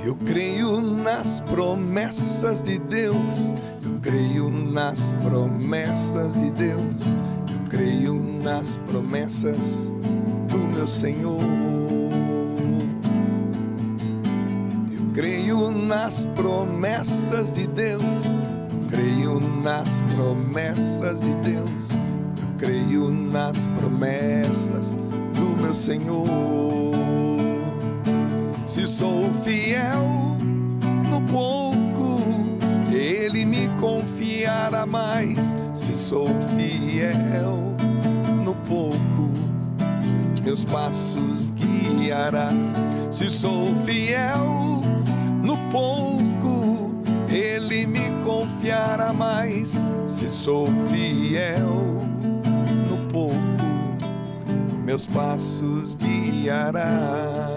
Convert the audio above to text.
Eu creio nas promessas de Deus, eu creio nas promessas de Deus, eu creio nas promessas do meu Senhor. Eu creio nas promessas de Deus, eu creio nas promessas de Deus, eu creio nas promessas do meu Senhor. Se sou fiel no pouco, Ele me confiará mais. Se sou fiel no pouco, meus passos guiará. Se sou fiel no pouco, Ele me confiará mais. Se sou fiel no pouco, meus passos guiará.